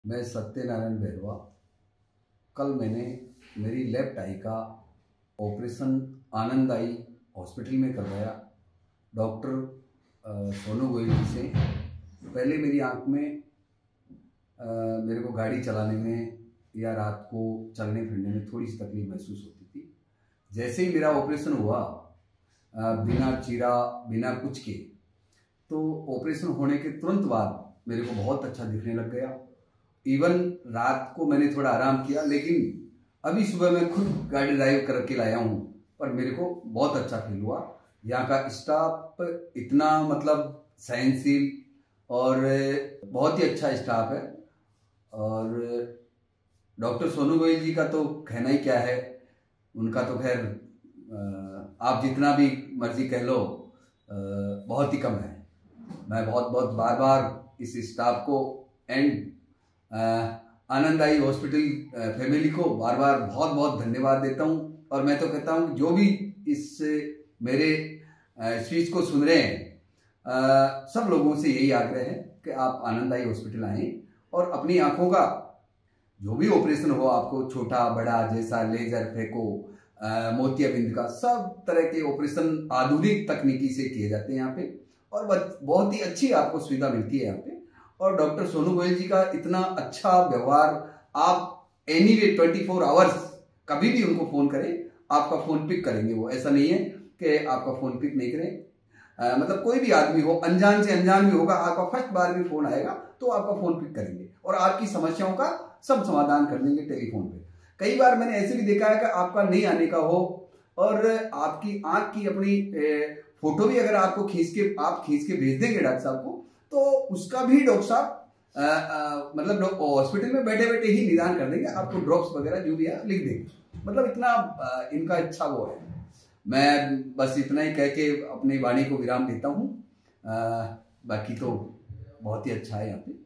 मैं सत्यनारायण बैरवा। कल मैंने मेरी लेफ्ट आई का ऑपरेशन आनंद आई हॉस्पिटल में करवाया डॉक्टर सोनू गोयल जी से। पहले मेरी आंख में मेरे को गाड़ी चलाने में या रात को चलने फिरने में थोड़ी सी तकलीफ महसूस होती थी। जैसे ही मेरा ऑपरेशन हुआ बिना चीरा बिना कुछ के, तो ऑपरेशन होने के तुरंत बाद मेरे को बहुत अच्छा दिखने लग गया। इवन रात को मैंने थोड़ा आराम किया, लेकिन अभी सुबह मैं खुद गाड़ी ड्राइव करके लाया हूँ, पर मेरे को बहुत अच्छा फील हुआ। यहाँ का स्टाफ इतना सहनशील और बहुत ही अच्छा स्टाफ है। और डॉक्टर सोनू गोयल जी का तो कहना ही क्या है, उनका तो खैर आप जितना भी मर्जी कह लो बहुत ही कम है। मैं बहुत बार बार इस स्टाफ को and Anand eye hospital family को बार बार बहुत धन्यवाद देता हूं। और मैं तो कहता हूं जो भी इस मेरे स्पीच को सुन रहे हैं, सब लोगों से यही आग्रह है कि आप आनंद आई हॉस्पिटल आएं और अपनी आंखों का जो भी ऑपरेशन हो, आपको छोटा बड़ा जैसा लेजर फेको मोतियाबिंद का सब तरह के ऑपरेशन आधुनिक तकनीकी से किए जाते हैं यहाँ पे, और बहुत ही अच्छी आपको सुविधा मिलती है यहाँ पे। और डॉक्टर सोनू गोयल जी का इतना अच्छा व्यवहार, आप एनीवे 24 आवर्स कभी भी उनको फोन करें, आपका फोन पिक करेंगे वो। ऐसा नहीं है कि आपका फोन पिक नहीं करें। कोई भी आदमी हो, अनजान से अनजान भी होगा, आपका फर्स्ट बार भी फोन आएगा तो आपका फोन पिक करेंगे और आपकी समस्याओं का सब समाधान कर देंगे टेलीफोन पे। कई बार मैंने ऐसे भी देखा है कि आपका नहीं आने का हो और आपकी आंख की अपनी फोटो भी अगर आपको खींच के भेज देंगे डॉक्टर साहब को, तो उसका भी डॉक्टर साहब हॉस्पिटल में बैठे बैठे ही निदान कर देंगे, आपको ड्रॉप्स वगैरह जो भी है लिख देंगे। इतना इनका अच्छा वो है। मैं बस इतना ही कह के अपनी वाणी को विराम देता हूँ। बाकी तो बहुत ही अच्छा है यहाँ पे।